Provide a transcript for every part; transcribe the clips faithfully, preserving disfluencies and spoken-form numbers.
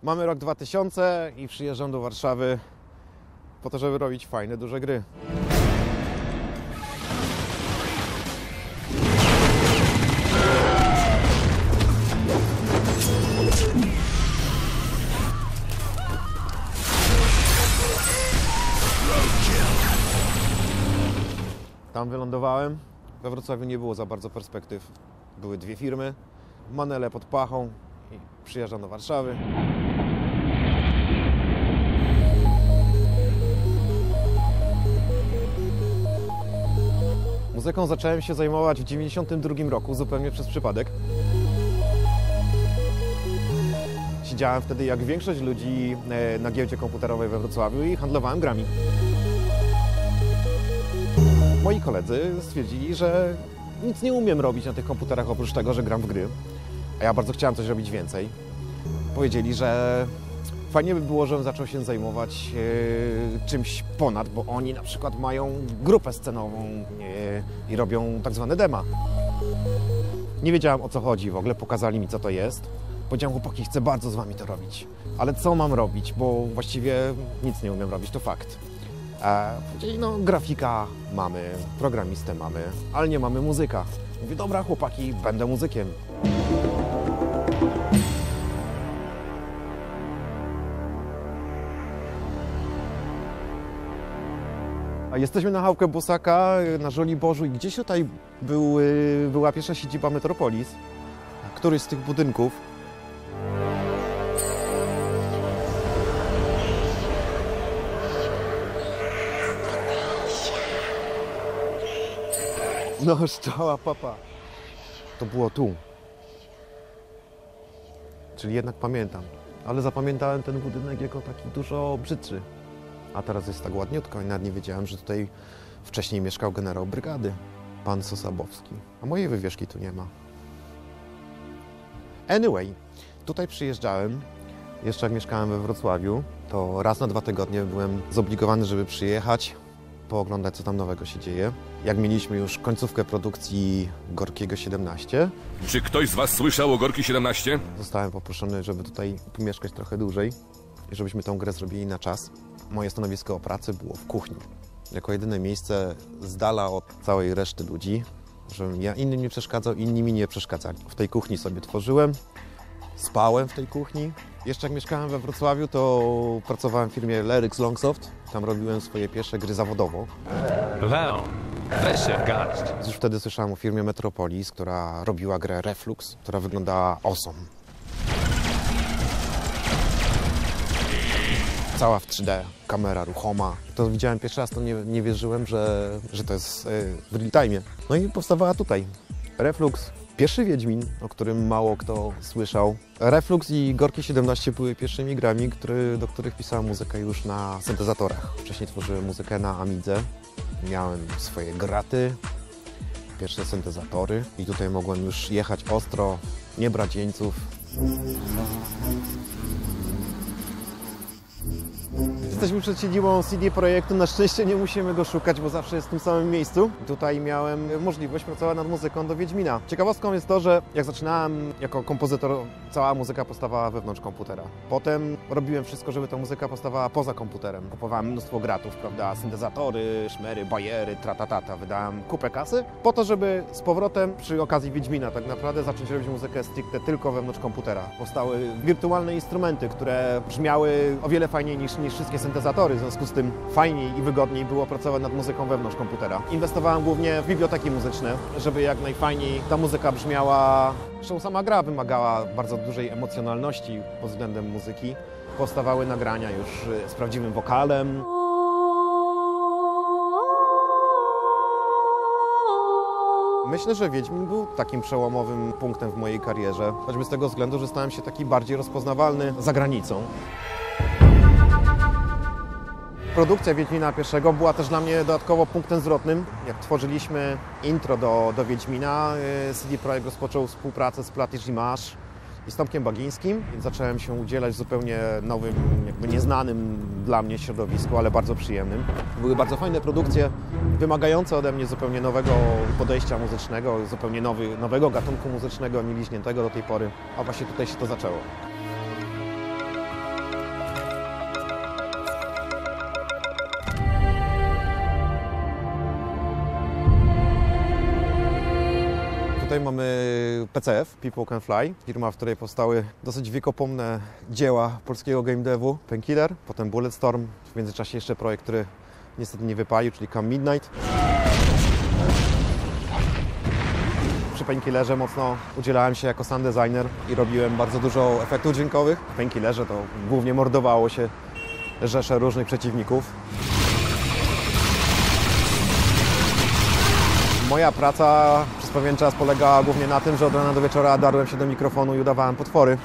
Mamy rok dwa tysiące i przyjeżdżam do Warszawy po to, żeby robić fajne, duże gry. Tam wylądowałem. We Wrocławiu nie było za bardzo perspektyw. Były dwie firmy, manele pod pachą i przyjeżdżam do Warszawy. Muzyką zacząłem się zajmować w dziewięćdziesiątym drugim roku, zupełnie przez przypadek. Siedziałem wtedy, jak większość ludzi, na giełdzie komputerowej we Wrocławiu i handlowałem grami. Moi koledzy stwierdzili, że nic nie umiem robić na tych komputerach oprócz tego, że gram w gry. A ja bardzo chciałem coś robić więcej. Powiedzieli, że fajnie by było, żebym zaczął się zajmować e, czymś ponad, bo oni na przykład mają grupę scenową e, i robią tak zwane dema. Nie wiedziałem, o co chodzi w ogóle, pokazali mi, co to jest. Powiedziałem: chłopaki, chcę bardzo z wami to robić, ale co mam robić, bo właściwie nic nie umiem robić, to fakt. E, powiedzieli: no grafika mamy, programistę mamy, ale nie mamy muzyka. Mówię: dobra chłopaki, będę muzykiem. A jesteśmy na Chałupkę Bosaka, na Żoliborzu i gdzieś tutaj był, była pierwsza siedziba Metropolis, któryś z tych budynków. No, szczała papa. To było tu. Czyli jednak pamiętam. Ale zapamiętałem ten budynek jako taki dużo brzydszy. A teraz jest tak ładniutko i nawet nie wiedziałem, że tutaj wcześniej mieszkał generał brygady, pan Sosabowski. A mojej wywieszki tu nie ma. Anyway, tutaj przyjeżdżałem. Jeszcze jak mieszkałem we Wrocławiu, to raz na dwa tygodnie byłem zobligowany, żeby przyjechać, pooglądać, co tam nowego się dzieje. Jak mieliśmy już końcówkę produkcji Gorkiego siedemnaście. Czy ktoś z was słyszał o Gorki siedemnaście? Zostałem poproszony, żeby tutaj pomieszkać trochę dłużej i żebyśmy tę grę zrobili na czas. Moje stanowisko pracy było w kuchni. Jako jedyne miejsce z dala od całej reszty ludzi, żebym ja innym nie przeszkadzał, inni mi nie przeszkadzali. W tej kuchni sobie tworzyłem, spałem w tej kuchni. Jeszcze jak mieszkałem we Wrocławiu, to pracowałem w firmie Leryx Longsoft. Tam robiłem swoje pierwsze gry zawodowo. Wow, that's Geist. Już wtedy słyszałem o firmie Metropolis, która robiła grę Reflux, która wyglądała awesome. Cała w trzy D, kamera ruchoma. To widziałem pierwszy raz, to nie, nie wierzyłem, że, że to jest yy, w real time. No i powstawała tutaj Reflux. Pierwszy Wiedźmin, o którym mało kto słyszał. Reflux i Gorki siedemnaście były pierwszymi grami, który, do których pisałem muzykę już na syntezatorach. Wcześniej tworzyłem muzykę na Amidze. Miałem swoje graty, pierwsze syntezatory i tutaj mogłem już jechać ostro, nie brać jeńców. Jesteśmy przed siedzibą C D Projektu, na szczęście nie musimy go szukać, bo zawsze jest w tym samym miejscu. Tutaj miałem możliwość pracować nad muzyką do Wiedźmina. Ciekawostką jest to, że jak zaczynałem jako kompozytor, cała muzyka powstawała wewnątrz komputera. Potem robiłem wszystko, żeby ta muzyka powstawała poza komputerem. Kupowałem mnóstwo gratów, prawda, syntezatory, szmery, bajery, tratatata. Wydałem kupę kasy po to, żeby z powrotem przy okazji Wiedźmina tak naprawdę zacząć robić muzykę stricte tylko wewnątrz komputera. Powstały wirtualne instrumenty, które brzmiały o wiele fajniej niż, niż wszystkie syntezatory, w związku z tym fajniej i wygodniej było pracować nad muzyką wewnątrz komputera. Inwestowałem głównie w biblioteki muzyczne, żeby jak najfajniej ta muzyka brzmiała. Zresztą sama gra wymagała bardzo dużej emocjonalności pod względem muzyki. Powstawały nagrania już z prawdziwym wokalem. Myślę, że Wiedźmin był takim przełomowym punktem w mojej karierze, choćby z tego względu, że stałem się taki bardziej rozpoznawalny za granicą. Produkcja Wiedźmina pierwszego była też dla mnie dodatkowo punktem zwrotnym. Jak tworzyliśmy intro do, do Wiedźmina, C D Projekt rozpoczął współpracę z Platige Image i z Tomkiem Bagińskim. Więc zacząłem się udzielać w zupełnie nowym, jakby nieznanym dla mnie środowisku, ale bardzo przyjemnym. Były bardzo fajne produkcje, wymagające ode mnie zupełnie nowego podejścia muzycznego, zupełnie nowy, nowego gatunku muzycznego, nieliźniętego do tej pory. A właśnie tutaj się to zaczęło. Tutaj mamy P C F, People Can Fly, firma, w której powstały dosyć wiekopomne dzieła polskiego game devu. Painkiller, potem Bulletstorm, w międzyczasie jeszcze projekt, który niestety nie wypalił, czyli Come Midnight. Przy Painkillerze mocno udzielałem się jako sound designer i robiłem bardzo dużo efektów dźwiękowych. W Painkillerze to głównie mordowało się rzesze różnych przeciwników. Moja praca przez pewien czas polegała głównie na tym, że od rana do wieczora darłem się do mikrofonu i udawałem potwory.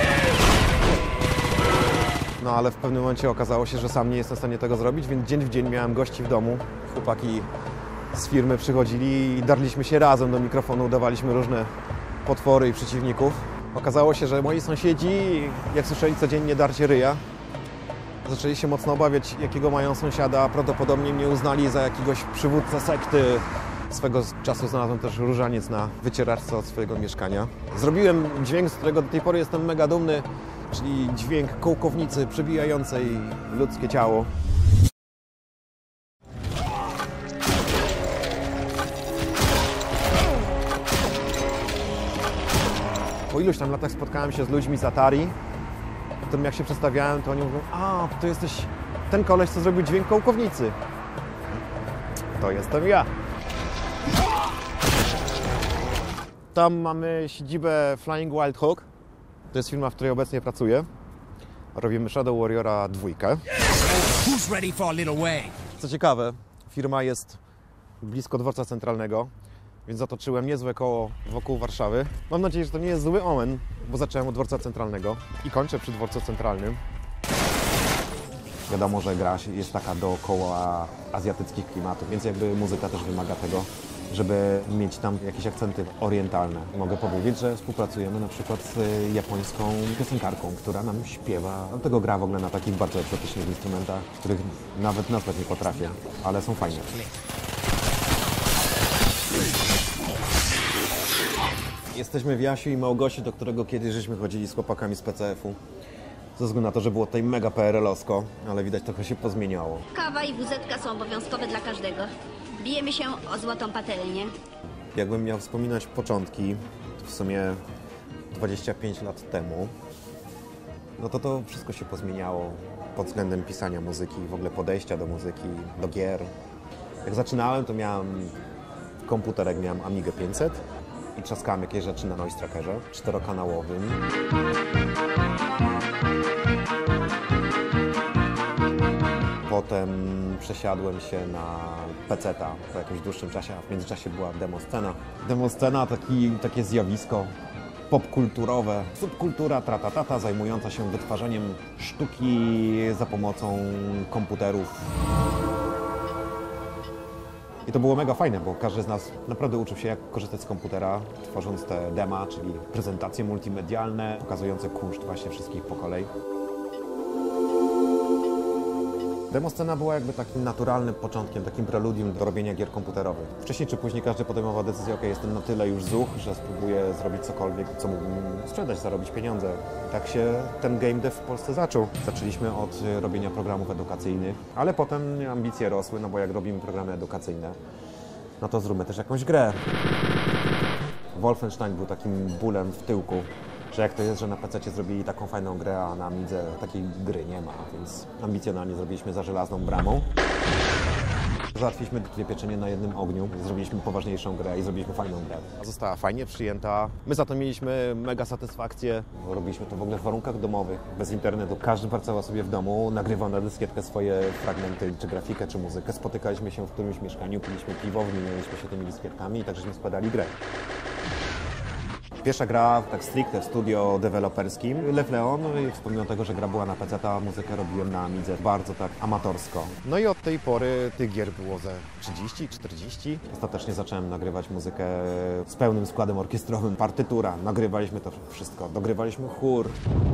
No ale w pewnym momencie okazało się, że sam nie jestem w stanie tego zrobić, więc dzień w dzień miałem gości w domu. Chłopaki z firmy przychodzili i darliśmy się razem do mikrofonu, udawaliśmy różne potwory i przeciwników. Okazało się, że moi sąsiedzi, jak słyszeli codziennie darcie ryja, zaczęli się mocno obawiać, jakiego mają sąsiada. Prawdopodobnie mnie uznali za jakiegoś przywódcę sekty. Swego czasu znalazłem też różaniec na wycieraczce od swojego mieszkania. Zrobiłem dźwięk, z którego do tej pory jestem mega dumny, czyli dźwięk kołkownicy przebijającej ludzkie ciało. Po iluś tam latach spotkałem się z ludźmi z Atari, którym jak się przedstawiałem, to oni mówią: a, to jesteś ten koleś, co zrobił dźwięk kołkownicy. To jestem ja. Tam mamy siedzibę Flying Wild Hog. To jest firma, w której obecnie pracuję. Robimy Shadow Warriora dwójkę. Who's ready for a little way? Co ciekawe, firma jest blisko dworca centralnego, więc zatoczyłem niezłe koło wokół Warszawy. Mam nadzieję, że to nie jest zły omen, bo zacząłem od dworca centralnego i kończę przy dworcu centralnym. Wiadomo, że gra jest taka dookoła azjatyckich klimatów, więc jakby muzyka też wymaga tego, żeby mieć tam jakieś akcenty orientalne. Mogę powiedzieć, że współpracujemy na przykład z japońską piosenkarką, która nam śpiewa. Dlatego gra w ogóle na takich bardzo egzotycznych instrumentach, których nawet nazwać nie potrafię, ale są fajne. Jesteśmy w Jasiu i Małgosi, do którego kiedyś żeśmy chodzili z chłopakami z P C F u. Ze względu na to, że było tutaj mega P R L-owsko, ale widać, trochę się pozmieniało. Kawa i wuzetka są obowiązkowe dla każdego. Bijemy się o złotą patelnię. Jakbym miał wspominać początki, w sumie dwadzieścia pięć lat temu, no to to wszystko się pozmieniało pod względem pisania muzyki, w ogóle podejścia do muzyki, do gier. Jak zaczynałem, to miałem komputerek, miałem Amigę pięćset i trzaskałem jakieś rzeczy na Noise Trackerze czterokanałowym. Potem przesiadłem się na peceta po jakimś dłuższym czasie, a w międzyczasie była demoscena. Demoscena, taki, takie zjawisko popkulturowe, subkultura tratatata, zajmująca się wytwarzaniem sztuki za pomocą komputerów. I to było mega fajne, bo każdy z nas naprawdę uczył się, jak korzystać z komputera, tworząc te dema, czyli prezentacje multimedialne, pokazujące kunszt właśnie wszystkich po kolei. Demoscena była jakby takim naturalnym początkiem, takim preludium do robienia gier komputerowych. Wcześniej czy później każdy podejmował decyzję: ok, jestem na tyle już zuch, że spróbuję zrobić cokolwiek, co mógłbym sprzedać, zarobić pieniądze. I tak się ten game dev w Polsce zaczął. Zaczęliśmy od robienia programów edukacyjnych, ale potem ambicje rosły, no bo jak robimy programy edukacyjne, no to zróbmy też jakąś grę. Wolfenstein był takim bólem w tyłku, że jak to jest, że na pececie zrobili taką fajną grę, a na Amidze takiej gry nie ma, więc ambicjonalnie zrobiliśmy Za żelazną bramą. Załatwiliśmy dwie pieczenie na jednym ogniu, zrobiliśmy poważniejszą grę i zrobiliśmy fajną grę. Została fajnie przyjęta, my za to mieliśmy mega satysfakcję. Robiliśmy to w ogóle w warunkach domowych, bez internetu. Każdy pracował sobie w domu, nagrywał na dyskietkę swoje fragmenty, czy grafikę, czy muzykę. Spotykaliśmy się w którymś mieszkaniu, piliśmy piwo, wymienialiśmy się tymi dyskietkami i tak żeśmy składali grę. Pierwsza gra, tak stricte w studio deweloperskim, Lev Leon, wspomniał tego, że gra była na peceta, muzykę robiłem na Amidze, bardzo tak amatorsko. No i od tej pory tych gier było ze trzydzieści czterdzieści. Ostatecznie zacząłem nagrywać muzykę z pełnym składem orkiestrowym, partytura, nagrywaliśmy to wszystko, dogrywaliśmy chór.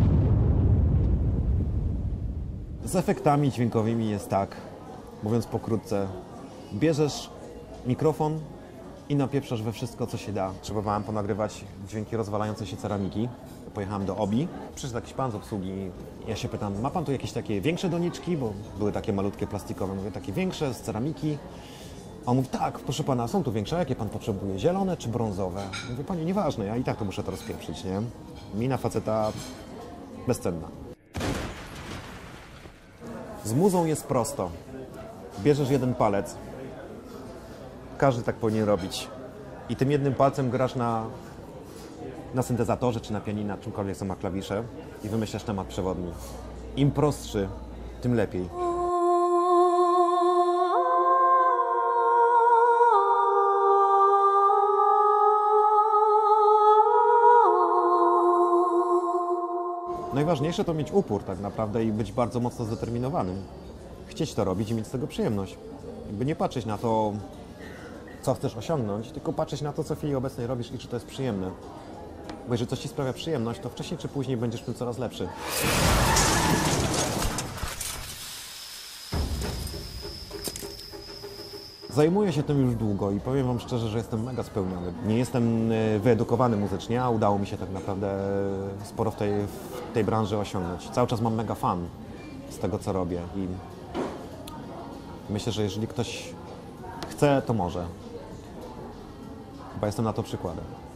Z efektami dźwiękowymi jest tak, mówiąc pokrótce, bierzesz mikrofon i napieprzasz we wszystko, co się da. Próbowałem ponagrywać dźwięki rozwalającej się ceramiki. Pojechałem do Obi, przyszedł jakiś pan z obsługi. Ja się pytam: ma pan tu jakieś takie większe doniczki? Bo były takie malutkie plastikowe. Mówię: takie większe, z ceramiki. A on mówi, tak, proszę pana, są tu większe, jakie pan potrzebuje, zielone czy brązowe? Mówię, panie, nieważne, ja i tak to muszę to rozpieprzyć, nie? Mina faceta bezcenna. Z muzą jest prosto. Bierzesz jeden palec, każdy tak powinien robić. I tym jednym palcem grasz na, na syntezatorze czy na pianina, czymkolwiek, co ma klawisze i wymyślasz temat przewodni. Im prostszy, tym lepiej. Najważniejsze to mieć upór tak naprawdę i być bardzo mocno zdeterminowanym. Chcieć to robić i mieć z tego przyjemność. Jakby nie patrzeć na to, co chcesz osiągnąć, tylko patrzeć na to, co w chwili obecnej robisz i czy to jest przyjemne. Bo jeżeli coś ci sprawia przyjemność, to wcześniej czy później będziesz w tym coraz lepszy. Zajmuję się tym już długo i powiem wam szczerze, że jestem mega spełniony. Nie jestem wyedukowany muzycznie, a udało mi się tak naprawdę sporo w tej, w tej branży osiągnąć. Cały czas mam mega fan z tego, co robię i myślę, że jeżeli ktoś chce, to może. Chyba jestem na to przykładem.